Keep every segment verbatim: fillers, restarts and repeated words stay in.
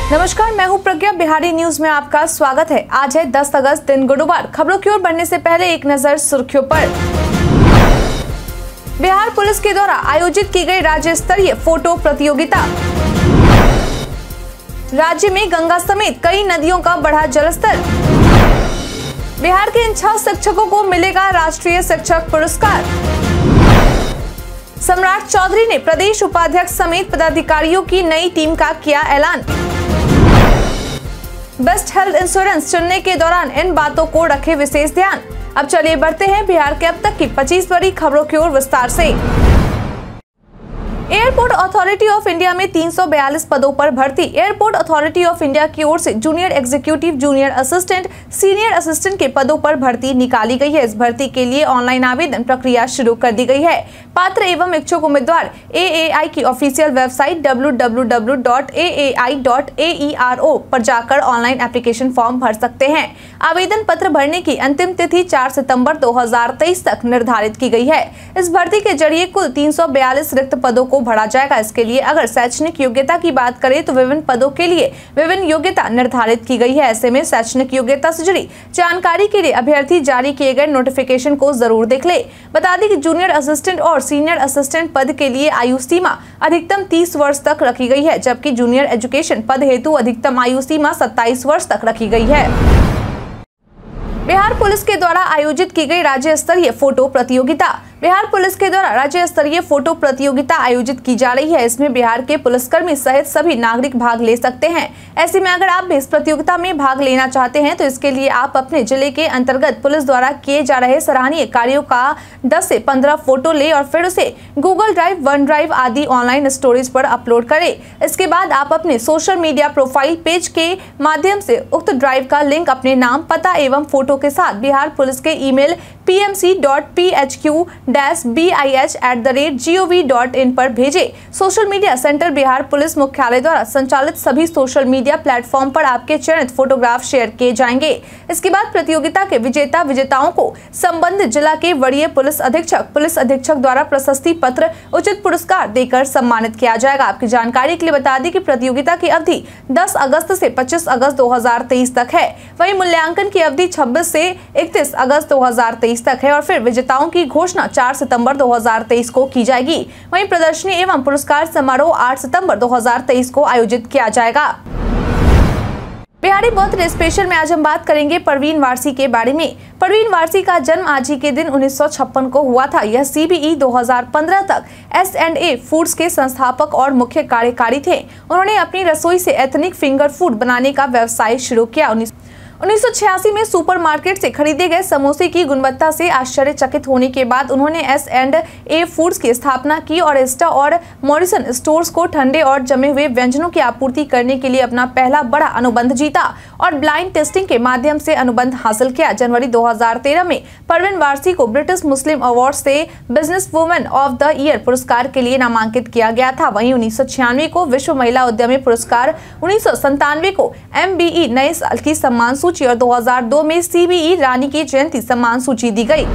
नमस्कार, मैं हूं प्रज्ञा। बिहारी न्यूज में आपका स्वागत है। आज है दस अगस्त, दिन गुरुवार। खबरों की ओर बढ़ने से पहले एक नजर सुर्खियों पर। बिहार पुलिस के द्वारा आयोजित की गई राज्य स्तरीय फोटो प्रतियोगिता। राज्य में गंगा समेत कई नदियों का बढ़ा जलस्तर। बिहार के इन छह शिक्षकों को मिलेगा राष्ट्रीय शिक्षक पुरस्कार। सम्राट चौधरी ने प्रदेश उपाध्यक्ष समेत पदाधिकारियों की नई टीम का किया ऐलान। बेस्ट हेल्थ इंश्योरेंस चुनने के दौरान इन बातों को रखे विशेष ध्यान। अब चलिए बढ़ते हैं बिहार के अब तक की पच्चीस बड़ी खबरों की ओर विस्तार से। एयरपोर्ट अथॉरिटी ऑफ इंडिया में तीन सौ बयालीस पदों पर भर्ती। एयरपोर्ट अथॉरिटी ऑफ इंडिया की ओर से junior executive, junior assistant, senior assistant के पदों पर भर्ती निकाली गई है। इस भर्ती के लिए ऑनलाइन आवेदन प्रक्रिया शुरू कर दी गई है। पात्र एवं इच्छुक उम्मीदवार ए ए आई की official website W W W dot A A I dot A E R O पर जाकर ऑनलाइन एप्लीकेशन फॉर्म भर सकते हैं। आवेदन पत्र भरने की अंतिम तिथि चार सितंबर दो हजार तेईस तक निर्धारित की गई है। इस भर्ती के जरिए कुल तीन सौ बयालीस रिक्त पदों को भरा जाएगा। इसके लिए अगर शैक्षणिक योग्यता की बात करें तो विभिन्न पदों के लिए विभिन्न योग्यता निर्धारित की गई है। ऐसे में शैक्षणिक योग्यता से जुड़ी जानकारी के लिए अभ्यर्थी जारी किए गए नोटिफिकेशन को जरूर देख ले। बता दें कि जूनियर असिस्टेंट और सीनियर असिस्टेंट पद के लिए आयु सीमा अधिकतम तीस वर्ष तक रखी गई है, जबकि जूनियर एजुकेशन पद हेतु अधिकतम आयु सीमा सत्ताईस वर्ष तक रखी गई है। बिहार पुलिस के द्वारा आयोजित की गई राज्य स्तरीय फोटो प्रतियोगिता। बिहार पुलिस के द्वारा राज्य स्तरीय फोटो प्रतियोगिता आयोजित की जा रही है। इसमें बिहार के पुलिसकर्मी सहित सभी नागरिक भाग ले सकते हैं। ऐसे में अगर आप भी इस प्रतियोगिता में भाग लेना चाहते हैं तो इसके लिए आप अपने जिले के अंतर्गत पुलिस द्वारा किए जा रहे सराहनीय कार्यों का दस से पंद्रह फोटो ले और फिर उसे गूगल ड्राइव, वन ड्राइव आदि ऑनलाइन स्टोरेज पर अपलोड करें। इसके बाद आप अपने सोशल मीडिया प्रोफाइल पेज के माध्यम से उक्त ड्राइव का लिंक अपने नाम, पता एवं फोटो के साथ बिहार पुलिस के email P M C dot P H Q dash B I H at the rate G O V dot in पर भेजे। Social media center Bihar police मुख्यालय द्वारा संचालित सभी सोशल मीडिया प्लेटफॉर्म पर आपके चयनित फोटोग्राफ शेयर किए जाएंगे। इसके बाद प्रतियोगिता के विजेता विजेताओं को संबंधित जिला के वरीय पुलिस अधीक्षक, पुलिस अधीक्षक द्वारा प्रशस्ति पत्र, उचित पुरस्कार देकर सम्मानित किया जाएगा। आपकी जानकारी के लिए बता दें कि प्रतियोगिता की अवधि दस अगस्त से पच्चीस अगस्त दो हजार तेईस तक है। वहीं मूल्यांकन की अवधि छब्बीस से इकतीस अगस्त दो हजार तेईस तक है और फिर विजेताओं की घोषणा चार सितंबर दो हजार तेईस को की जाएगी। वहीं प्रदर्शनी एवं पुरस्कार समारोह आठ सितंबर दो हजार तेईस को आयोजित किया जाएगा। बिहारी बर्थडे स्पेशल में आज हम बात करेंगे परवीन वारसी के बारे में। परवीन वारसी का जन्म आज ही के दिन उन्नीस सौ छप्पन को हुआ था। यह सी बी ई दो हजार पंद्रह तक एस एंड ए फूड्स के संस्थापक और मुख्य कार्यकारी थे। उन्होंने अपनी रसोई से एथनिक फिंगर फूड बनाने का व्यवसाय शुरू किया। उन्नीस सौ छियासी में सुपरमार्केट से खरीदे गए समोसे की गुणवत्ता से आश्चर्यचकित होने के बाद उन्होंने एस एंड ए फूड्स की स्थापना की और एस्टा और मॉरिसन स्टोर्स को ठंडे और जमे हुए व्यंजनों की आपूर्ति करने के लिए अपना पहला बड़ा अनुबंध जीता और ब्लाइंड टेस्टिंग के माध्यम से अनुबंध हासिल किया। जनवरी दो हजार तेरह में परवीन वारसी को ब्रिटिश मुस्लिम अवार्ड से business women of the year पुरस्कार के लिए नामांकित किया गया था। वहीं उन्नीस सौ छियानवे को विश्व महिला उद्यमी पुरस्कार, उन्नीस सौ संतानवे को एम बी ई नए साल की सम्मान सूची और दो हजार दो में सी बी ई रानी की जयंती सम्मान सूची दी गई।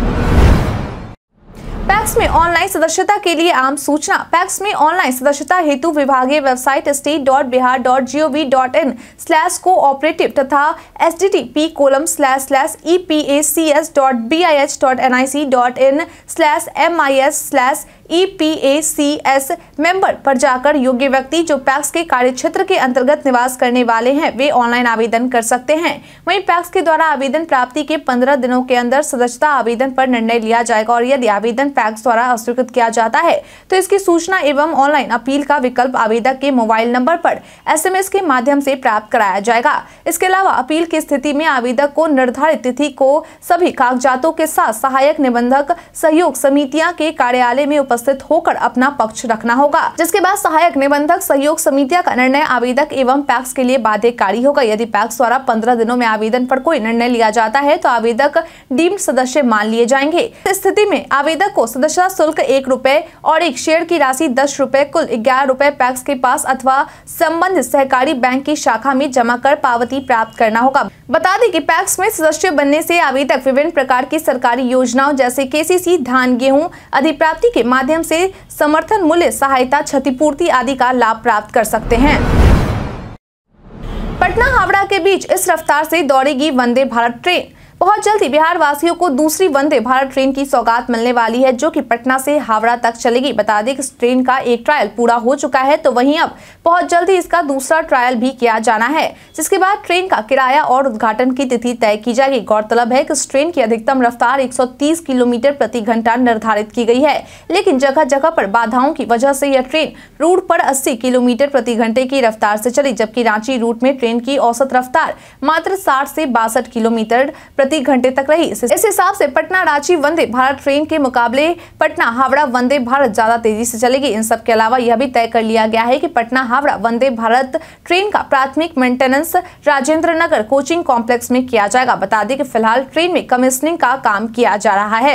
पैक्स में ऑनलाइन सदस्यता के लिए आम सूचना। पैक्स में ऑनलाइन सदस्यता हेतु विभागीय website state dot Bihar dot G O V dot in slash cooperative तथा H D T P colon slash slash E P A C S dot B I H dot N I C dot in slash M I S slash E P A C S member पर जाकर योग्य व्यक्ति जो PACS के कार्य क्षेत्र के अंतर्गत निवास करने वाले हैं वे ऑनलाइन आवेदन कर सकते हैं। वहीं पैक्स के द्वारा आवेदन प्राप्ति के पंद्रह दिनों के अंदर सदस्यता आवेदन पर निर्णय लिया जाएगा और यदि आवेदन पैक्स द्वारा अस्वीकृत किया जाता है तो इसकी सूचना एवं ऑनलाइन अपील का विकल्प आवेदक के मोबाइल नंबर पर एस एम एस के माध्यम से प्राप्त कराया जाएगा। इसके अलावा अपील की स्थिति में आवेदक को निर्धारित तिथि को सभी कागजातों के साथ सहायक निबंधक सहयोग समितियां के कार्यालय में उपस्थित होकर अपना पक्ष रखना होगा, जिसके बाद सहायक निबंधक सहयोग समितियां का निर्णय आवेदक एवं पैक्स के लिए बाध्यकारी होगा। यदि पैक्स द्वारा पंद्रह दिनों में आवेदन पर कोई निर्णय लिया जाता है तो आवेदक डीम्ड सदस्य मान लिए जाएंगे। इस स्थिति में आवेदक को सदस्यता शुल्क एक रुपए और एक शेयर की राशि दस रुपए कुल ग्यारह रुपए पैक्स के पास अथवा संबंधित सहकारी बैंक की शाखा में जमा कर पावती प्राप्त करना होगा। बता दें कि पैक्स में सदस्य बनने से आवेदक विभिन्न प्रकार की सरकारी योजनाओं जैसे के सी सी, धान गेहूं अधिप्राप्ति के माध्यम से समर्थन मूल्य सहायता, क्षतिपूर्ति आदि का लाभ प्राप्त कर सकते हैं। पटना हावड़ा के बीच इस रफ्तार से दौड़ेगी वंदे भारत ट्रेन। बहुत जल्द ही बिहार वासियों को दूसरी वंदे भारत ट्रेन की सौगात मिलने वाली है, जो कि पटना से हावड़ा तक चलेगी। बता दें कि इस ट्रेन का एक ट्रायल पूरा हो चुका है, तो वहीं अब बहुत जल्द ही इसका दूसरा ट्रायल भी किया जाना है, जिसके बाद ट्रेन का किराया और उद्घाटन की तिथि तय की जाएगी। गौरतलब है कि इस ट्रेन की अधिकतम रफ्तार एक सौ तीस किलोमीटर प्रति घंटा निर्धारित की गई है, लेकिन जगह जगह पर बाधाओं की वजह से यह ट्रेन रूट पर अस्सी किलोमीटर प्रति घंटे की रफ्तार से चली, जबकि रांची रूट में ट्रेन की औसत रफ्तार मात्र साठ से बासठ किलोमीटर प्रति घंटे तक रही। इस हिसाब से पटना रांची वंदे भारत ट्रेन के मुकाबले पटना हावड़ा वंदे भारत ज्यादा तेजी से चलेगी। इन सब के अलावा यह भी तय कर लिया गया है कि पटना हावड़ा वंदे भारत ट्रेन का प्राथमिक maintenance Rajendra Nagar coaching complex में किया जाएगा। बता दें कि फिलहाल ट्रेन में कमीशनिंग का काम किया जा रहा है।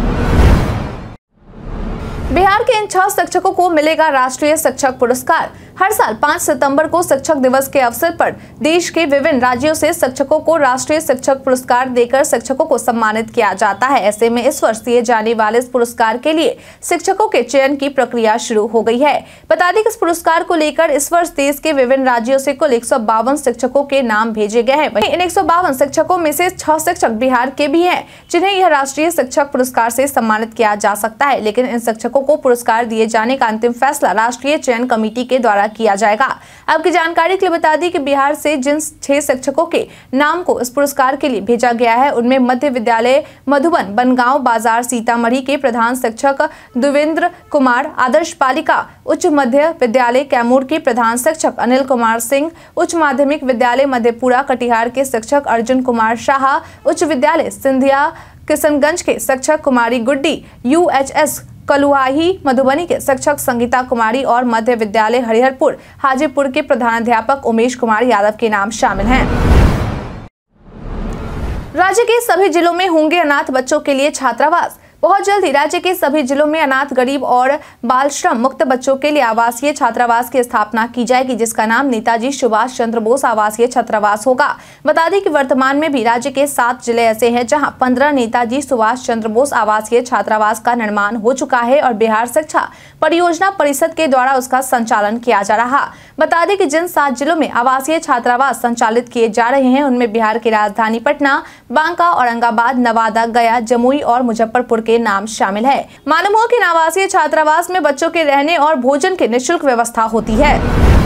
बिहार के इन छह शिक्षकों को मिलेगा राष्ट्रीय शिक्षक पुरस्कार। हर साल पाँच सितंबर को शिक्षक दिवस के अवसर पर देश के विभिन्न राज्यों से शिक्षकों को राष्ट्रीय शिक्षक पुरस्कार देकर शिक्षकों को सम्मानित किया जाता है। ऐसे में इस वर्ष दिए जाने वाले इस पुरस्कार के लिए शिक्षकों के चयन की प्रक्रिया शुरू हो गई है। बता दें कि इस पुरस्कार को लेकर इस वर्ष देश के विभिन्न राज्यों से कुल एक सौ बावन शिक्षकों के नाम भेजे गए हैं। वहीं इन एक सौ बावन शिक्षकों में से छह शिक्षक बिहार के भी हैं, जिन्हें यह राष्ट्रीय शिक्षक पुरस्कार से सम्मानित किया जा सकता है। लेकिन इन शिक्षकों को पुरस्कार दिए जाने का अंतिम फैसला राष्ट्रीय चयन कमेटी के द्वारा किया जाएगा। आपकी जानकारी के लिए बता दी कि बिहार से जिन छह शिक्षकों के नाम को इस पुरस्कार के लिए भेजा गया है, उनमें मध्य विद्यालय मधुबन बनगांव बाजार सीतामढ़ी के प्रधान शिक्षक देवेंद्र कुमार, आदर्श बालिका उच्च मध्य विद्यालय कैमूर के प्रधान शिक्षक अनिल कुमार सिंह, उच्च माध्यमिक विद्यालय मधेपुरा कटिहार के शिक्षक अर्जुन कुमार शाह, उच्च विद्यालय सिंधिया किशनगंज के शिक्षक Kumari Guddi, U H S Kaluahi Madhubani के शिक्षक संगीता कुमारी और मध्य विद्यालय हरिहरपुर हाजीपुर के प्रधानाध्यापक उमेश कुमार यादव के नाम शामिल हैं। राज्य के सभी जिलों में होंगे अनाथ बच्चों के लिए छात्रावास। बहुत जल्द ही राज्य के सभी जिलों में अनाथ, गरीब और बाल श्रम मुक्त बच्चों के लिए आवासीय छात्रावास की स्थापना की जाएगी, जिसका नाम नेताजी सुभाष चंद्र बोस आवासीय छात्रावास होगा। बता दें कि वर्तमान में भी राज्य के सात जिले ऐसे हैं जहां पंद्रह नेताजी सुभाष चंद्र बोस आवासीय छात्रावास का निर्माण हो चुका है और बिहार शिक्षा परियोजना परिषद के द्वारा उसका संचालन किया जा रहा। बता दें कि जिन सात जिलों में आवासीय छात्रावास संचालित किए जा रहे हैं, उनमें बिहार की राजधानी पटना, बांका, औरंगाबाद, नवादा, गया, जमुई और मुजफ्फरपुर के नाम शामिल है। मालूम हो कि आवासीय छात्रावास में बच्चों के रहने और भोजन की निःशुल्क व्यवस्था होती है।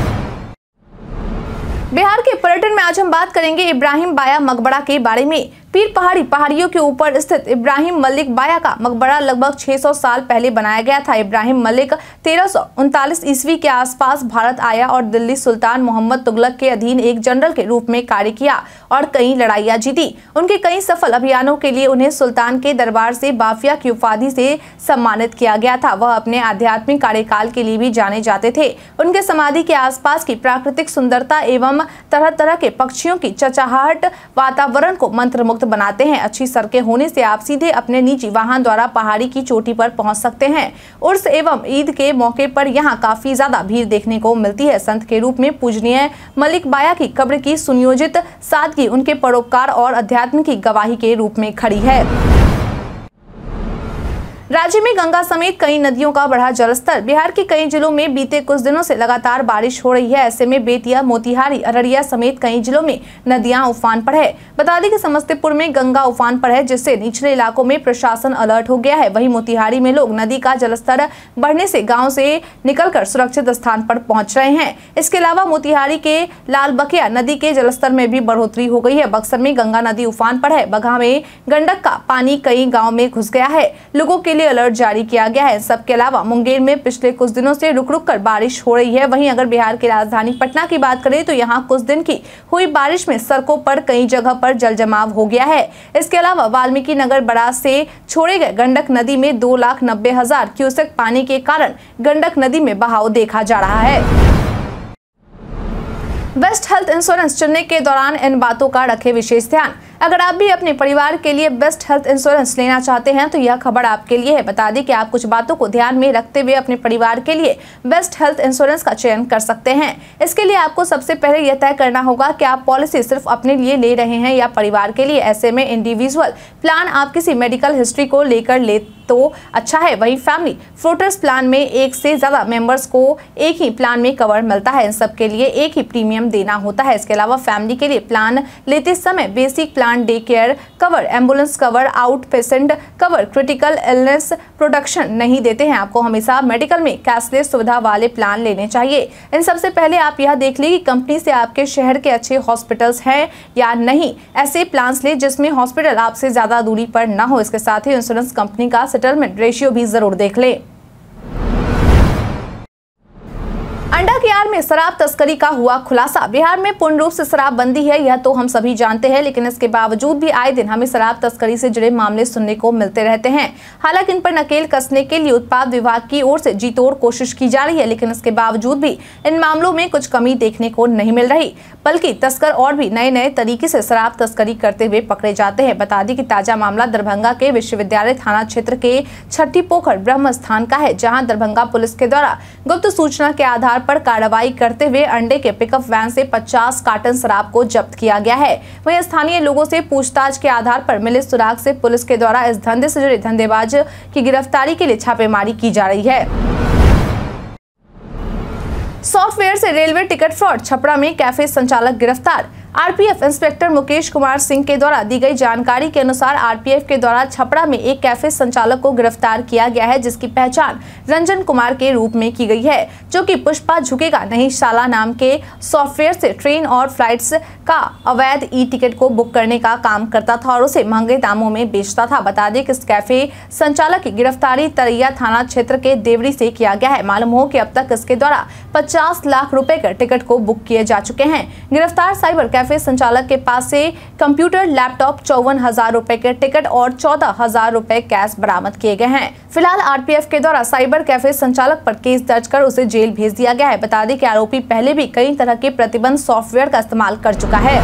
बिहार के पर्यटन में आज हम बात करेंगे इब्राहिम बाया मकबरा के बारे में। पीर पहाड़ी पहाड़ियों के ऊपर स्थित इब्राहिम मलिक बाया का मकबरा लगभग छह सौ साल पहले बनाया गया था। इब्राहिम मलिक तेरह सौ उनतालीस ईस्वी के आसपास भारत आया और दिल्ली सुल्तान मोहम्मद तुगलक के अधीन एक जनरल के रूप में कार्य किया और कई लड़ाइयां जीती। उनके कई सफल अभियानों के लिए उन्हें सुल्तान के दरबार से बाफिया की उपाधि से सम्मानित किया गया था। वह अपने आध्यात्मिक कार्यकाल के लिए भी जाने जाते थे। उनके समाधि के आसपास की प्राकृतिक सुंदरता एवं तरह तरह के पक्षियों की चहचहाहट वातावरण को मंत्रमुग्ध बनाते हैं। अच्छी सड़कें होने से आप सीधे अपने निजी वाहन द्वारा पहाड़ी की चोटी पर पहुंच सकते हैं। उर्स एवं ईद के मौके पर यहां काफी ज्यादा भीड़ देखने को मिलती है। संत के रूप में पूजनीय मलिक बाया की कब्र की सुनियोजित सादगी उनके परोपकार और अध्यात्म की गवाही के रूप में खड़ी है। राज्य में गंगा समेत कई नदियों का बढ़ा जलस्तर। बिहार के कई जिलों में बीते कुछ दिनों से लगातार बारिश हो रही है। ऐसे में बेतिया, मोतिहारी, अररिया समेत कई जिलों में नदियां उफान पर है। बता दें कि समस्तीपुर में गंगा उफान पर है, जिससे निचले इलाकों में प्रशासन अलर्ट हो गया है। वहीं मोतिहारी में लोग नदी का जलस्तर बढ़ने से गाँव से निकलकर सुरक्षित स्थान पर पहुंच रहे हैं। इसके अलावा मोतिहारी के लालबकिया नदी के जलस्तर में भी बढ़ोतरी हो गई है। बक्सर में गंगा नदी उफान पर है। बगहा में गंडक का पानी कई गाँव में घुस गया है। लोगों के अलर्ट जारी किया गया है। सबके अलावा मुंगेर में पिछले कुछ दिनों से रुक रुक कर बारिश हो रही है। वहीं अगर बिहार की राजधानी पटना की बात करें तो यहां कुछ दिन की हुई बारिश में सड़कों पर कई जगह पर जल जमाव हो गया है। इसके अलावा वाल्मीकि नगर बराज से छोड़े गए गंडक नदी में दो लाख नब्बे हजार क्यूसेक पानी के कारण गंडक नदी में बहाव देखा जा रहा है। बेस्ट हेल्थ इंश्योरेंस चुनने के दौरान इन बातों का रखें विशेष ध्यान। अगर आप भी अपने परिवार के लिए बेस्ट हेल्थ इंश्योरेंस लेना चाहते हैं तो यह खबर आपके लिए है। बता दें कि आप कुछ बातों को ध्यान में रखते हुए अपने परिवार के लिए बेस्ट हेल्थ इंश्योरेंस का चयन कर सकते हैं। इसके लिए आपको सबसे पहले यह तय करना होगा कि आप पॉलिसी सिर्फ अपने लिए ले रहे हैं या परिवार के लिए। ऐसे में इंडिविजुअल प्लान आप किसी मेडिकल हिस्ट्री को लेकर लेते तो अच्छा है। वहीं फैमिली फ्लोटर्स प्लान में एक से ज्यादा मेंबर्स को एक ही प्लान में कवर मिलता है। इन सब के लिए एक ही प्रीमियम देना होता है। इसके अलावा फैमिली के लिए प्लान लेते समय basic plan, day care cover, ambulance cover, outpatient cover, critical illness protection नहीं देते हैं। आपको हमेशा मेडिकल में कैशलेस सुविधा वाले प्लान लेने चाहिए। इन सबसे पहले आप यह देख लें कि कंपनी से आपके शहर के अच्छे हॉस्पिटल्स हैं या नहीं। ऐसे प्लान्स ले जिसमें हॉस्पिटल आपसे ज्यादा दूरी पर न हो। इसके साथ ही इंश्योरेंस कंपनी का सेटलमेंट रेशियो भी जरूर देख ले। अंडा के आड़ में शराब तस्करी का हुआ खुलासा। बिहार में पूर्ण रूप से शराबबंदी है, यह तो हम सभी जानते हैं, लेकिन इसके बावजूद भी आए दिन हमें शराब तस्करी से जुड़े मामले सुनने को मिलते रहते हैं। हालांकि इन पर नकेल कसने के लिए उत्पाद विभाग की ओर से जी तोड़ कोशिश की जा रही है, लेकिन इसके बावजूद भी इन मामलों में कुछ कमी देखने को नहीं मिल रही, बल्कि तस्कर और भी नए नए तरीके से शराब तस्करी करते हुए पकड़े जाते हैं। बता दें कि ताजा मामला दरभंगा के विश्वविद्यालय थाना क्षेत्र के छठी पोखर ब्रह्म स्थान का है, जहां दरभंगा पुलिस के द्वारा गुप्त सूचना के आधार पर कार्रवाई करते हुए अंडे के पिकअप वैन से पचास कार्टन शराब को जब्त किया गया है। वहीं स्थानीय लोगों से पूछताछ के आधार पर मिले सुराग से पुलिस के द्वारा इस धंधे से जुड़े धंधेबाज की गिरफ्तारी के लिए छापेमारी की जा रही है। सॉफ्टवेयर से रेलवे टिकट फ्रॉड, छपरा में कैफे संचालक गिरफ्तार। आरपीएफ इंस्पेक्टर मुकेश कुमार सिंह के द्वारा दी गई जानकारी के अनुसार आरपीएफ के द्वारा छपरा में एक कैफे संचालक को गिरफ्तार किया गया है, जिसकी पहचान रंजन कुमार के रूप में की गई है, जो कि पुष्पा झुकेगा नहीं शाला नाम के सॉफ्टवेयर से ट्रेन और फ्लाइट्स का अवैध ई टिकट को बुक करने का काम करता था और उसे महंगे दामों में बेचता था। बता दें कि इस कैफे संचालक की गिरफ्तारी तरैया थाना क्षेत्र के देवरी से किया गया है। मालूम हो कि अब तक इसके द्वारा पचास लाख रुपए के टिकट को बुक किए जा चुके हैं। गिरफ्तार साइबर कैफे संचालक के पास से कंप्यूटर, लैपटॉप, चौवन हजार रुपए के टिकट और चौदह हजार रुपए कैश बरामद किए गए हैं। फिलहाल आरपीएफ के द्वारा साइबर कैफे संचालक पर केस दर्ज कर उसे जेल भेज दिया गया है। बता दें कि आरोपी पहले भी कई तरह के प्रतिबंध सॉफ्टवेयर का इस्तेमाल कर चुका है।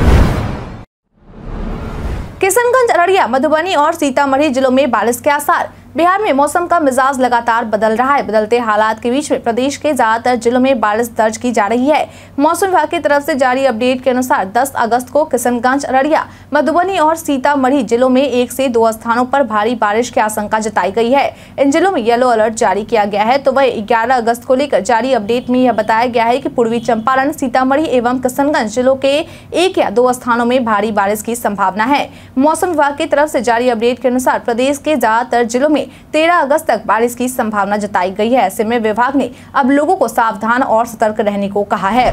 किशनगंज, अररिया, मधुबनी और सीतामढ़ी जिलों में बारिश के आसार। बिहार में मौसम का मिजाज लगातार बदल रहा है। बदलते हालात के बीच में प्रदेश के ज्यादातर जिलों में बारिश दर्ज की जा रही है। मौसम विभाग की तरफ से जारी अपडेट के अनुसार दस अगस्त को किशनगंज, अररिया, मधुबनी और सीतामढ़ी जिलों में एक से दो स्थानों पर भारी बारिश की आशंका जताई गई है। इन जिलों में येलो अलर्ट जारी किया गया है। तो वही ग्यारह अगस्त को लेकर जारी अपडेट में यह बताया गया है कि पूर्वी चंपारण, सीतामढ़ी एवं किशनगंज जिलों के एक या दो स्थानों में भारी बारिश की संभावना है। मौसम विभाग की तरफ से जारी अपडेट के अनुसार प्रदेश के ज्यादातर जिलों में तेरह अगस्त तक बारिश की संभावना जताई गई है। ऐसे में विभाग ने अब लोगों को सावधान और सतर्क रहने को कहा है।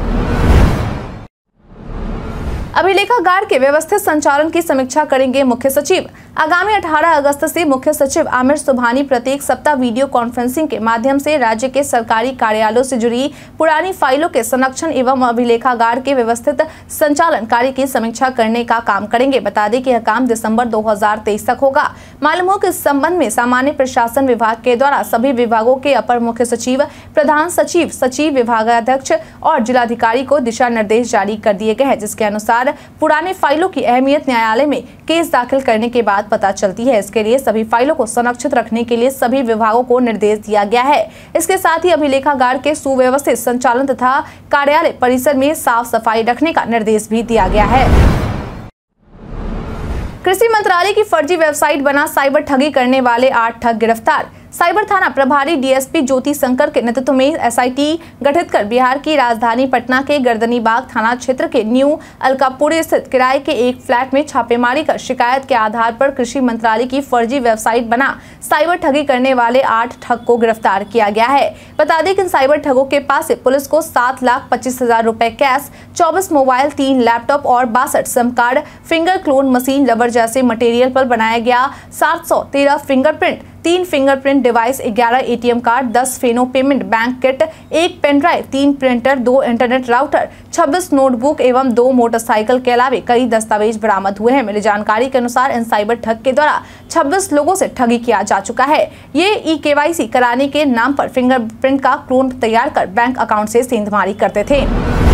अभिलेखागार के व्यवस्थित संचालन की समीक्षा करेंगे मुख्य सचिव। आगामी अठारह अगस्त से मुख्य सचिव आमिर सुबहानी प्रत्येक सप्ताह वीडियो कॉन्फ्रेंसिंग के माध्यम से राज्य के सरकारी कार्यालयों से जुड़ी पुरानी फाइलों के संरक्षण एवं अभिलेखागार के व्यवस्थित संचालन कार्य की समीक्षा करने का काम करेंगे। बता दें कि यह काम दिसंबर दो हजार तेईस तक होगा। मालूम हो कि इस संबंध में सामान्य प्रशासन विभाग के द्वारा सभी विभागों के अपर मुख्य सचिव, प्रधान सचिव, सचिव, विभागाध्यक्ष और जिलाधिकारी को दिशा निर्देश जारी कर दिए गए हैं, जिसके अनुसार पुराने फाइलों की अहमियत न्यायालय में केस दाखिल करने के बाद पता चलती है। इसके लिए सभी फाइलों को संरक्षित रखने के लिए सभी विभागों को निर्देश दिया गया है। इसके साथ ही अभिलेखागार के सुव्यवस्थित संचालन तथा कार्यालय परिसर में साफ सफाई रखने का निर्देश भी दिया गया है। कृषि मंत्रालय की फर्जी वेबसाइट बना साइबर ठगी करने वाले आठ ठग गिरफ्तार। साइबर थाना प्रभारी डीएसपी ज्योति शंकर के नेतृत्व में एसआईटी गठित कर बिहार की राजधानी पटना के गर्दनीबाग थाना क्षेत्र के न्यू अलकापुरी स्थित किराए के एक फ्लैट में छापेमारी कर शिकायत के आधार पर कृषि मंत्रालय की फर्जी वेबसाइट बना साइबर ठगी करने वाले आठ ठग को गिरफ्तार किया गया है। बता दें कि इन साइबर ठगों के पास से पुलिस को सात लाख पच्चीस हजार रुपए कैश, चौबीस मोबाइल, तीन लैपटॉप और बासठ SIM card, finger clone machine, rubber जैसे मटेरियल पर बनाया गया सात सौ तेरह फिंगरप्रिंट, तीन फिंगरप्रिंट डिवाइस, ग्यारह एटीएम कार्ड, दस फेनो पेमेंट बैंक किट, एक पेन ड्राइव, तीन प्रिंटर, दो इंटरनेट राउटर, छब्बीस नोटबुक एवं दो मोटरसाइकिल के अलावा कई दस्तावेज बरामद हुए हैं। मिली जानकारी के अनुसार इन साइबर ठग के द्वारा छब्बीस लोगों से ठगी किया जा चुका है। ये ई केवाईसी कराने के नाम पर फिंगरप्रिंट का क्लोन तैयार कर बैंक अकाउंट से सेंधमारी करते थे।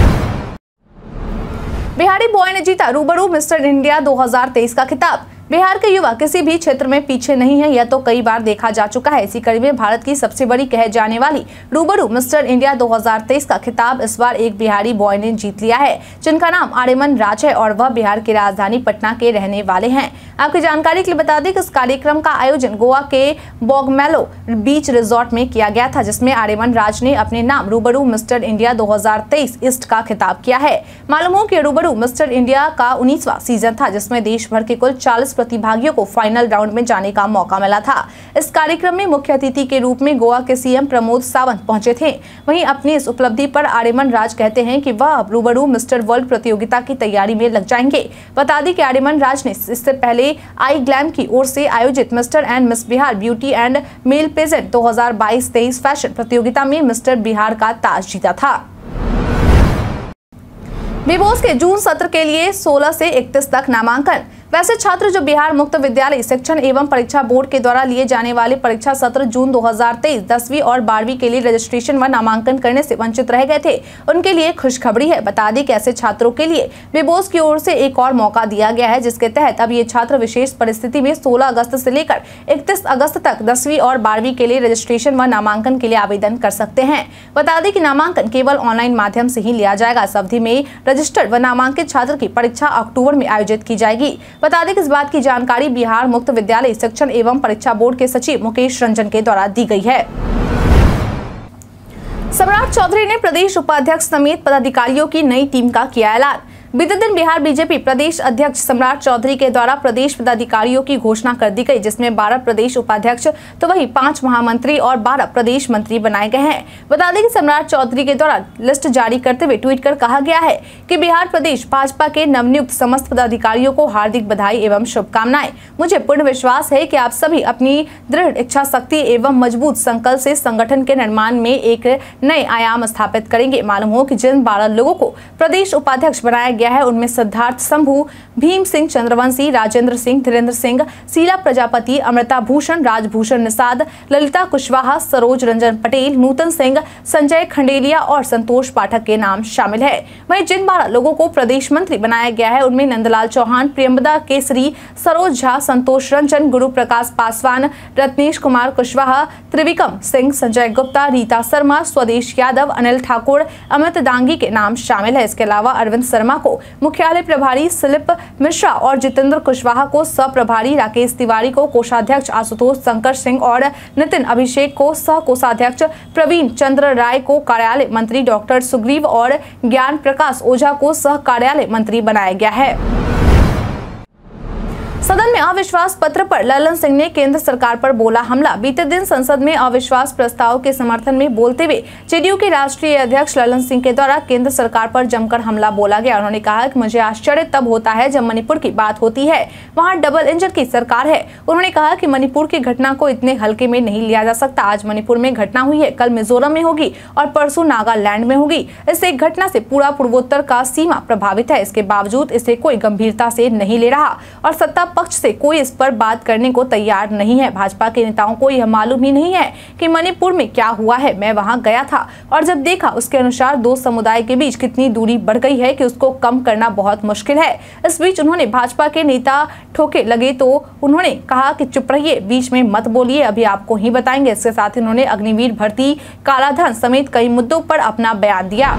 बिहारी बॉय ने जीता रूबरू मिस्टर इंडिया दो हजार तेईस का खिताब। बिहार के युवा किसी भी क्षेत्र में पीछे नहीं है, यह तो कई बार देखा जा चुका है। इसी कड़ी में भारत की सबसे बड़ी कहे जाने वाली रूबरू मिस्टर इंडिया दो हजार तेईस का खिताब इस बार एक बिहारी बॉय ने जीत लिया है, जिनका नाम आर्यमन राज है और वह बिहार की राजधानी पटना के रहने वाले हैं। आपकी जानकारी के लिए बता दें कि इस कार्यक्रम का आयोजन गोवा के बोगमेलो बीच रिजॉर्ट में किया गया था, जिसमें आर्यमन राज ने अपने नाम रूबरू मिस्टर इंडिया दो हज़ार तेईस ईस्ट का खिताब किया है। मालूम हो कि रूबरू मिस्टर इंडिया का उन्नीसवां सीजन था, जिसमें देश भर के कुल चालीस प्रतिभागियों को फाइनल राउंड में जाने का मौका मिला था। इस कार्यक्रम में मुख्य अतिथि के रूप में गोवा के सीएम प्रमोद सावंत पहुंचे थे। वहीं अपनी इस उपलब्धि पर आर्यमन राज कहते हैं कि वह रूबरू मिस्टर वर्ल्ड प्रतियोगिता की तैयारी में लग जाएंगे। बता दें कि आर्यमन राज ने इससे पहले आई ग्लैम की ओर से आयोजित mister and miss Bihar beauty and male pageant दो हज़ार बाईस तेईस फैशन प्रतियोगिता में मिस्टर बिहार का ताज जीता था। बीबोस के जून सत्र के लिए सोलह से इकतीस तक नामांकन। वैसे छात्र जो बिहार मुक्त विद्यालय शिक्षण एवं परीक्षा बोर्ड के द्वारा लिए जाने वाले परीक्षा सत्र जून दो हज़ार तेईस दसवीं और बारहवीं के लिए रजिस्ट्रेशन व नामांकन करने से वंचित रह गए थे, उनके लिए खुशखबरी है। बता दें कि ऐसे छात्रों के लिए बीबोस की ओर से एक और मौका दिया गया है, जिसके तहत अब ये छात्र विशेष परिस्थिति में सोलह अगस्त से लेकर इकतीस अगस्त तक दसवीं और बारहवीं के लिए रजिस्ट्रेशन व नामांकन के लिए आवेदन कर सकते हैं। बता दें कि नामांकन केवल ऑनलाइन माध्यम से ही लिया जाएगा। इस अवधि में रजिस्टर्ड व नामांकित छात्र की परीक्षा अक्टूबर में आयोजित की जाएगी। बता दें कि इस बात की जानकारी बिहार मुक्त विद्यालय शिक्षण एवं परीक्षा बोर्ड के सचिव मुकेश रंजन के द्वारा दी गई है। सम्राट चौधरी ने प्रदेश उपाध्यक्ष समेत पदाधिकारियों की नई टीम का किया ऐलान। बीते दिन बिहार बीजेपी प्रदेश अध्यक्ष सम्राट चौधरी के द्वारा प्रदेश पदाधिकारियों की घोषणा कर दी गई, जिसमें बारह प्रदेश उपाध्यक्ष तो वही पांच महामंत्री और बारह प्रदेश मंत्री बनाए गए हैं। बता दें कि सम्राट चौधरी के द्वारा लिस्ट जारी करते हुए ट्वीट कर कहा गया है कि बिहार प्रदेश भाजपा के नवनियुक्त समस्त पदाधिकारियों को हार्दिक बधाई एवं शुभकामनाएं। मुझे पूर्ण विश्वास है कि आप सभी अपनी दृढ़ इच्छा शक्ति एवं मजबूत संकल्प से संगठन के निर्माण में एक नए आयाम स्थापित करेंगे। मालूम हो कि जिन बारह लोगों को प्रदेश उपाध्यक्ष बनाया गया है, उनमें सिद्धार्थ शंभू, भीम सिंह चंद्रवंशी, राजेंद्र सिंह, धीरेन्द्र सिंह, शीला प्रजापति, अमृता भूषण, राजभूषण निषाद, ललिता कुशवाहा, सरोज रंजन पटेल, नूतन सिंह, संजय खंडेलिया और संतोष पाठक के नाम शामिल है। वहीं जिन बारह लोगों को प्रदेश मंत्री बनाया गया है, उनमें नंदलाल चौहान, प्रियंवदा केसरी, सरोज झा, संतोष रंजन, गुरु प्रकाश पासवान, रत्नेश कुमार कुशवाहा, त्रिविक्रम सिंह, संजय गुप्ता, रीता शर्मा, स्वदेश यादव, अनिल ठाकुर, अमित दांगी के नाम शामिल है। इसके अलावा अरविंद शर्मा को मुख्यालय प्रभारी, सिलिप मिश्रा और जितेंद्र कुशवाहा को सह प्रभारी, राकेश तिवारी को कोषाध्यक्ष, आशुतोष शंकर सिंह और नितिन अभिषेक को सह कोषाध्यक्ष, प्रवीण चंद्र राय को कार्यालय मंत्री, डॉक्टर सुग्रीव और ज्ञान प्रकाश ओझा को सह कार्यालय मंत्री बनाया गया है। सदन में अविश्वास पत्र पर ललन सिंह ने केंद्र सरकार पर बोला हमला। बीते दिन संसद में अविश्वास प्रस्ताव के समर्थन में बोलते हुए जेडीयू के राष्ट्रीय अध्यक्ष ललन सिंह के द्वारा केंद्र सरकार पर जमकर हमला बोला गया। उन्होंने कहा कि मुझे आश्चर्य तब होता है जब मणिपुर की बात होती है, वहां डबल इंजन की सरकार है। उन्होंने कहा कि मणिपुर की घटना को इतने हल्के में नहीं लिया जा सकता। आज मणिपुर में घटना हुई है, कल मिजोरम में होगी और परसों नागालैंड में होगी। इस एक घटना से पूरा पूर्वोत्तर का सीमा प्रभावित है। इसके बावजूद इसे कोई गंभीरता से नहीं ले रहा और सत्ता पक्ष से कोई इस पर बात करने को तैयार नहीं है। भाजपा के नेताओं को यह मालूम ही नहीं है कि मणिपुर में क्या हुआ है। मैं वहां गया था और जब देखा उसके अनुसार दो समुदाय के बीच कितनी दूरी बढ़ गई है कि उसको कम करना बहुत मुश्किल है। इस बीच उन्होंने भाजपा के नेता ठोके लगे तो उन्होंने कहा कि चुप रहिए, बीच में मत बोलिए, अभी आपको ही बताएंगे। इसके साथ ही उन्होंने अग्निवीर भर्ती, कालाधन समेत कई मुद्दों पर अपना बयान दिया।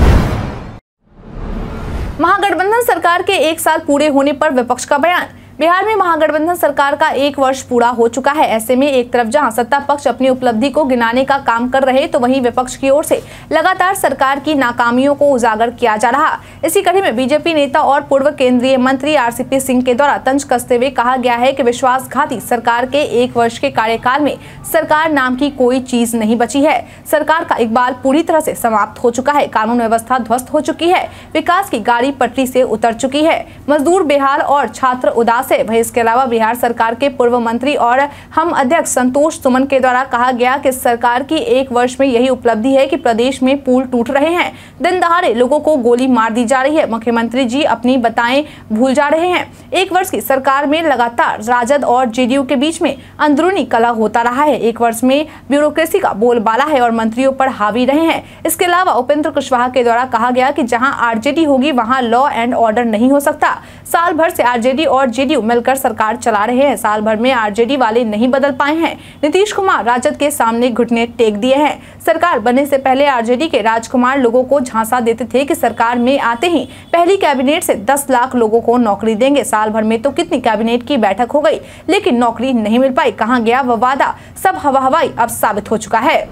महागठबंधन सरकार के एक साल पूरे होने पर विपक्ष का बयान। बिहार में महागठबंधन सरकार का एक वर्ष पूरा हो चुका है। ऐसे में एक तरफ जहां सत्ता पक्ष अपनी उपलब्धि को गिनाने का काम कर रहे, तो वहीं विपक्ष की ओर से लगातार सरकार की नाकामियों को उजागर किया जा रहा। इसी कड़ी में बीजेपी नेता और पूर्व केंद्रीय मंत्री आरसीपी सिंह के द्वारा तंज कसते हुए कहा गया है कि विश्वासघाती सरकार के एक वर्ष के कार्यकाल में सरकार नाम की कोई चीज नहीं बची है। सरकार का इकबाल पूरी तरह से समाप्त हो चुका है। कानून व्यवस्था ध्वस्त हो चुकी है। विकास की गाड़ी पटरी से उतर चुकी है। मजदूर बेहाल और छात्र उदास है। वहीं इसके अलावा बिहार सरकार के पूर्व मंत्री और हम अध्यक्ष संतोष सुमन के द्वारा कहा गया कि सरकार की एक वर्ष में यही उपलब्धि है कि प्रदेश में पुल टूट रहे हैं, दिन दहाड़े लोगों को गोली मार दी जा रही है, मुख्यमंत्री जी अपनी बताएं भूल जा रहे हैं। एक वर्ष की सरकार में लगातार राजद और जेडीयू के बीच में अंदरूनी कलह होता रहा है। एक वर्ष में ब्यूरोक्रेसी का बोलबाला है और मंत्रियों पर हावी रहे हैं। इसके अलावा उपेंद्र कुशवाहा के द्वारा कहा गया कि जहां आरजेडी होगी वहां लॉ एंड ऑर्डर नहीं हो सकता। साल भर से आरजेडी और जेडीयू जदयू मिलकर सरकार चला रहे हैं। साल भर में आरजेडी वाले नहीं बदल पाए हैं। नीतीश कुमार राजद के सामने घुटने टेक दिए हैं। सरकार बनने से पहले आरजेडी के राजकुमार लोगों को झांसा देते थे कि सरकार में आते ही पहली कैबिनेट से दस लाख लोगों को नौकरी देंगे। साल भर में तो कितनी कैबिनेट की बैठक हो गई, लेकिन नौकरी नहीं मिल पाई। कहां गया वह वादा? सब हवा हवाई अब साबित हो चुका है।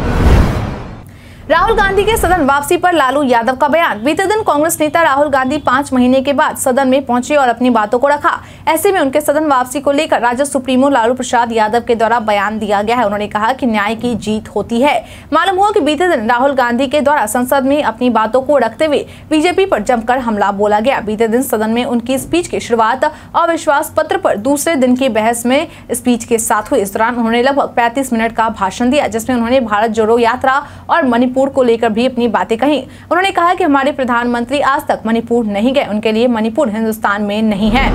राहुल गांधी के सदन वापसी पर लालू यादव का बयान। बीते दिन कांग्रेस नेता राहुल गांधी पांच महीने के बाद सदन में पहुंचे और अपनी बातों को रखा। ऐसे में उनके सदन वापसी को लेकर राजद सुप्रीमो लालू प्रसाद यादव के द्वारा बयान दिया गया है। उन्होंने कहा कि न्याय की जीत होती है। मालूम हुआ कि बीते दिन राहुल गांधी के द्वारा संसद में अपनी बातों को रखते हुए बीजेपी पर जमकर हमला बोला गया। बीते दिन सदन में उनकी स्पीच की शुरुआत अविश्वास पत्र पर दूसरे दिन की बहस में स्पीच के साथ हुई। इस दौरान उन्होंने लगभग पैंतीस मिनट का भाषण दिया, जिसमें उन्होंने भारत जोड़ो यात्रा और मणिपुर को लेकर भी अपनी बातें कही। उन्होंने कहा कि हमारे प्रधानमंत्री आज तक मणिपुर नहीं गए, उनके लिए मणिपुर हिंदुस्तान में नहीं है।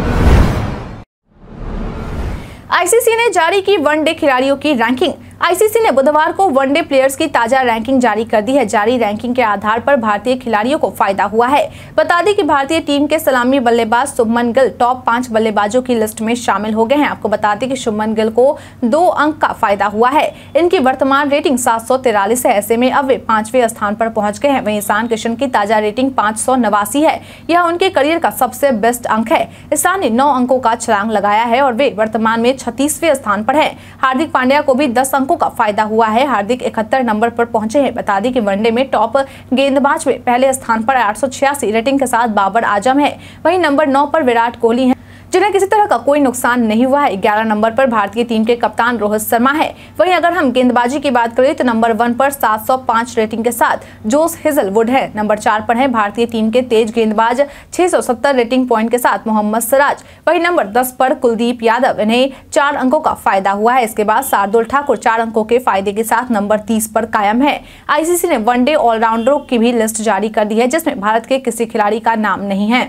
आईसीसी ने जारी की वनडे खिलाड़ियों की रैंकिंग। आईसीसी ने बुधवार को वनडे प्लेयर्स की ताजा रैंकिंग जारी कर दी है। जारी रैंकिंग के आधार पर भारतीय खिलाड़ियों को फायदा हुआ है। बता दें कि भारतीय टीम के सलामी बल्लेबाज शुभमन गिल टॉप पांच बल्लेबाजों की लिस्ट में शामिल हो गए हैं। आपको बता दें कि शुभमन गिल को दो अंक का फायदा हुआ है। इनकी वर्तमान रेटिंग सात सौ तिरालीस है। ऐसे में अब वे पांचवें स्थान पर पहुंच गए हैं। वहीं ईशान किशन की ताजा रेटिंग पांच सौ नवासी है। यह उनके करियर का सबसे बेस्ट अंक है। ईशान ने नौ अंकों का छलांग लगाया है और वे वर्तमान में छत्तीसवें स्थान पर है। हार्दिक पांड्या को भी दस अंकों का फायदा हुआ है। हार्दिक इकहत्तर नंबर पर पहुंचे हैं। बता दें कि वनडे में टॉप गेंदबाज में पहले स्थान पर आठ सौ छियासी रेटिंग के साथ बाबर आजम है। वहीं नंबर नौ पर विराट कोहली है, जिन्हें किसी तरह का कोई नुकसान नहीं हुआ है। ग्यारह नंबर पर भारतीय टीम के कप्तान रोहित शर्मा है। वहीं अगर हम गेंदबाजी की बात करें तो नंबर वन पर सात सौ पाँच रेटिंग के साथ जोस हेजलवुड है। नंबर चार पर है भारतीय टीम के तेज गेंदबाज छह सौ सत्तर रेटिंग पॉइंट के साथ मोहम्मद सिराज। वहीं नंबर दस पर कुलदीप यादव, इन्हें चार अंकों का फायदा हुआ है। इसके बाद शार्दुल ठाकुर चार अंकों के फायदे के साथ नंबर तीस पर कायम है। आईसीसी ने वनडे ऑलराउंडरों की भी लिस्ट जारी कर दी है, जिसमें भारत के किसी खिलाड़ी का नाम नहीं है।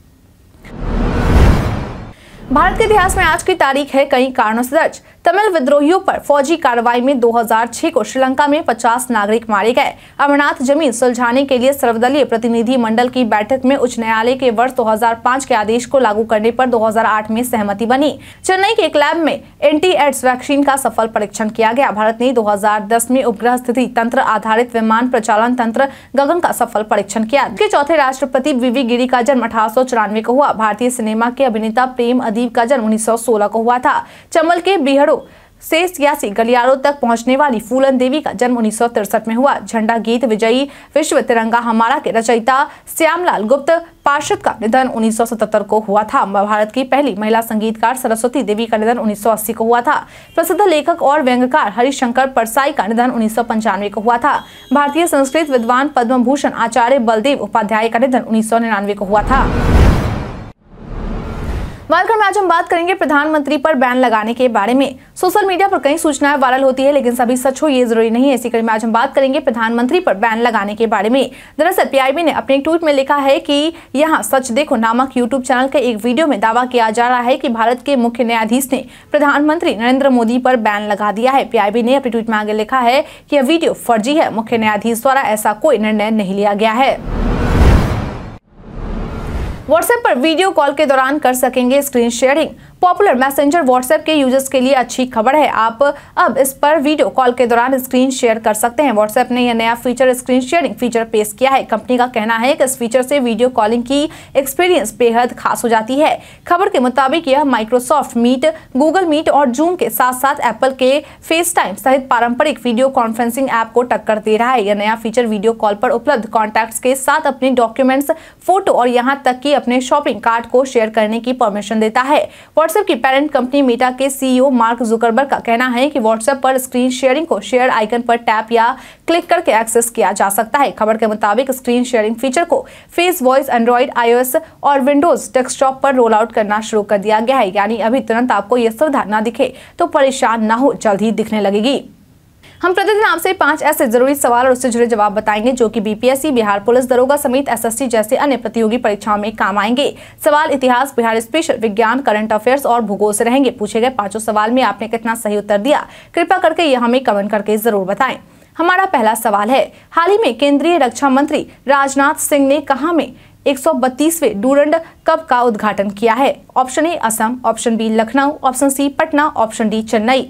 भारत के इतिहास में आज की तारीख है कई कारणों से दर्ज। तमिल विद्रोहियों पर फौजी कार्रवाई में दो हज़ार छह को श्रीलंका में पचास नागरिक मारे गए। अमरनाथ जमीन सुलझाने के लिए सर्वदलीय प्रतिनिधि मंडल की बैठक में उच्च न्यायालय के वर्ष दो हज़ार पाँच के आदेश को लागू करने पर दो हज़ार आठ में सहमति बनी। चेन्नई के एक लैब में एंटी एड्स वैक्सीन का सफल परीक्षण किया गया। भारत ने दो हज़ार दस में उपग्रह स्थिति तंत्र आधारित विमान प्रचालन तंत्र गगन का सफल परीक्षण किया। के चौथे राष्ट्रपति वीवी गिरी का जन्म अठारह सौ चौरानवे को हुआ। भारतीय सिनेमा के अभिनेता प्रेम अदीब का जन्म उन्नीस सौ सोलह को हुआ था। चंबल के बिहड़ो से सियासी गलियारों तक पहुंचने वाली फूलन देवी का जन्म उन्नीस सौ तिरसठ में हुआ। झंडा गीत विजयी विश्व तिरंगा हमारा के रचयिता श्यामलाल गुप्त पार्षद का निधन उन्नीस सौ सतहत्तर को हुआ था। भारत की पहली महिला संगीतकार सरस्वती देवी का निधन उन्नीस सौ अस्सी को हुआ था। प्रसिद्ध लेखक और व्यंग्यकार हरिशंकर परसाई का निधन उन्नीस सौ पंचानवे को हुआ था। भारतीय संस्कृत विद्वान पद्म भूषण आचार्य बलदेव उपाध्याय का निधन उन्नीस सौ निन्यानवे को हुआ था। वालकर में आज हम बात करेंगे प्रधानमंत्री पर बैन लगाने के बारे में। सोशल मीडिया पर कई सूचनाएं वायरल होती है, लेकिन सभी सच हो ये जरूरी नहीं है। इसी कड़ी में आज हम बात करेंगे प्रधानमंत्री पर बैन लगाने के बारे में। दरअसल पीआईबी ने अपने एक ट्वीट में लिखा है कि यहाँ सच देखो नामक यूट्यूब चैनल के एक वीडियो में दावा किया जा रहा है कि भारत के मुख्य न्यायाधीश ने प्रधानमंत्री नरेंद्र मोदी पर बैन लगा दिया है। पीआईबी ने अपने ट्वीट में आगे लिखा है कि यह वीडियो फर्जी है। मुख्य न्यायाधीश द्वारा ऐसा कोई निर्णय नहीं लिया गया है। व्हाट्सएप पर वीडियो कॉल के दौरान कर सकेंगे screen sharing. Popular messenger WhatsApp के यूजर्स के लिए अच्छी खबर है। आप अब इस पर वीडियो कॉल के दौरान स्क्रीन शेयर कर सकते हैं। व्हाट्सएप ने यह नया फीचर स्क्रीन शेयरिंग फीचर पेश किया है। कंपनी का कहना है कि इस फीचर से वीडियो कॉलिंग की एक्सपीरियंस बेहद खास हो जाती है। खबर के मुताबिक यह माइक्रोसॉफ्ट मीट, गूगल मीट और जूम के साथ साथ एप्पल के फेस टाइम सहित पारंपरिक वीडियो कॉन्फ्रेंसिंग ऐप को टक्कर दे रहा है। यह नया फीचर वीडियो कॉल पर उपलब्ध कॉन्टैक्ट्स के साथ अपने डॉक्यूमेंट्स, फोटो और यहाँ तक कि अपने शॉपिंग कार्ट को शेयर करने की परमिशन देता है। व्हाट्सएप की पेरेंट कंपनी मेटा के सीईओ मार्क जुकरबर्ग का कहना है कि व्हाट्सएप पर स्क्रीन शेयरिंग को शेयर आइकन पर टैप या क्लिक करके एक्सेस किया जा सकता है। खबर के मुताबिक स्क्रीन शेयरिंग फीचर को फेस वॉइस एंड्रॉइड, आईओएस और विंडोज डेस्कटॉप पर रोल आउट करना शुरू कर दिया गया है। यानी अभी तुरंत आपको यह सुविधा न दिखे तो परेशान न हो, जल्द ही दिखने लगेगी। हम प्रतिदिन आपसे पांच ऐसे जरूरी सवाल और उससे जुड़े जवाब बताएंगे जो कि बीपीएससी, बिहार पुलिस दरोगा समेत एसएससी जैसे अन्य प्रतियोगी परीक्षाओं में काम आएंगे। सवाल इतिहास, बिहार स्पेशल, विज्ञान, करंट अफेयर्स और भूगोल से रहेंगे। पूछे गए पांचों सवाल में आपने कितना सही उत्तर दिया, कृपया करके यह हमें कमेंट करके जरूर बताएं। हमारा पहला सवाल है, हाल ही में केंद्रीय रक्षा मंत्री राजनाथ सिंह ने कहां में एक सौ बत्तीसवें डूरंड कप का उद्घाटन किया है? Option A Assam, option B Lucknow, option C Patna, option D Chennai.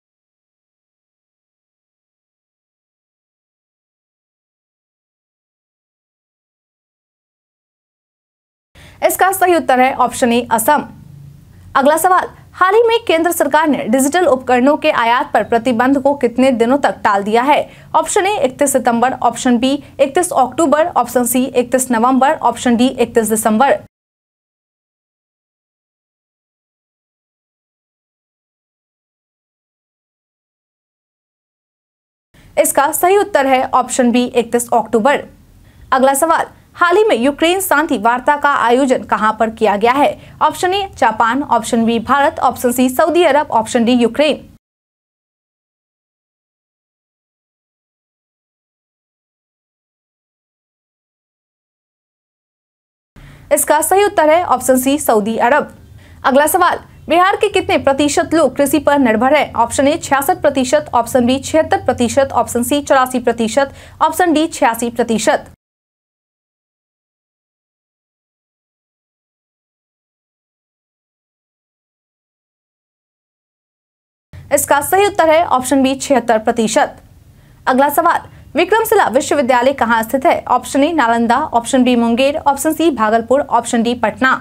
इसका सही उत्तर है ऑप्शन ए असम। अगला सवाल, हाल ही में केंद्र सरकार ने डिजिटल उपकरणों के आयात पर प्रतिबंध को कितने दिनों तक टाल दिया है? ऑप्शन ए इकतीस सितंबर, ऑप्शन बी इकतीस अक्टूबर, ऑप्शन सी इकतीस नवंबर, ऑप्शन डी इकतीस दिसंबर। इसका सही उत्तर है ऑप्शन बी इकतीस अक्टूबर। अगला सवाल, हाल ही में यूक्रेन शांति वार्ता का आयोजन कहां पर किया गया है? Option A Japan, option B Bharat, option C Saudi Arabia, option D Ukraine. इसका सही उत्तर है ऑप्शन सी सऊदी अरब। अगला सवाल, बिहार के कितने प्रतिशत लोग कृषि पर निर्भर है? ऑप्शन ए छियासठ प्रतिशत, ऑप्शन बी छिहत्तर प्रतिशत, ऑप्शन सी चौरासी प्रतिशत, ऑप्शन डी छियासी प्रतिशत। इसका सही उत्तर है ऑप्शन बी छिहत्तर प्रतिशत। अगला सवाल, विक्रमशिला विश्वविद्यालय कहां स्थित है? Option A Nalanda, option B Munger, option C Bhagalpur, option D Patna.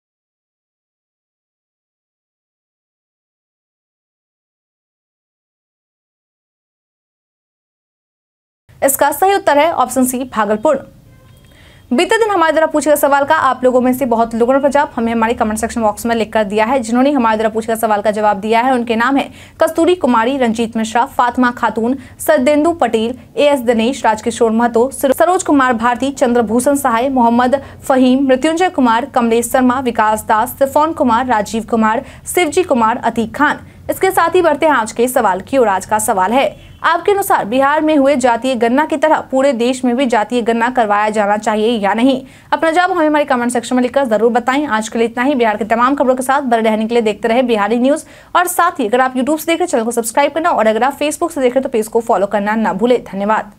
इसका सही उत्तर है ऑप्शन सी भागलपुर। बीते दिन हमारे द्वारा पूछे गए सवाल का आप लोगों में से बहुत लोगों ने जवाब हमें हमारे कमेंट सेक्शन बॉक्स में लिखकर दिया है। जिन्होंने हमारे द्वारा पूछे गए सवाल का जवाब दिया है उनके नाम है कस्तूरी कुमारी, रंजीत मिश्रा, फातिमा खातून, सदेंदु पटेल, ए एस दिनेश, राजकिशोर महतो, सरोज कुमार भारती, चंद्रभूषण सहाय, मोहम्मद फहीम, मृत्युंजय कुमार, कमलेश शर्मा, विकास दास, सिफोन कुमार, राजीव कुमार, शिवजी कुमार, अतीक खान। इसके साथ ही बढ़ते हैं आज के सवाल की और आज का सवाल है, आपके अनुसार बिहार में हुए जातीय गणना की तरह पूरे देश में भी जातीय गणना करवाया जाना चाहिए या नहीं? अपना जवाब हमें हमारे कमेंट सेक्शन में लिखकर जरूर बताएं। आज के लिए इतना ही। बिहार की तमाम खबरों के साथ बने रहने के लिए देखते रहे बिहारी न्यूज। और साथ ही अगर आप यूट्यूब से देख रहे चैनल को सब्सक्राइब करना और अगर आप फेसबुक से देख रहे तो पेज को फॉलो करना न भूले। धन्यवाद।